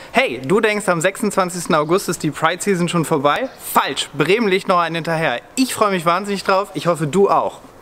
Hey, du denkst, am 26. August ist die Pride Season schon vorbei? Falsch, Bremen legt noch einen hinterher. Ich freue mich wahnsinnig drauf, ich hoffe du auch.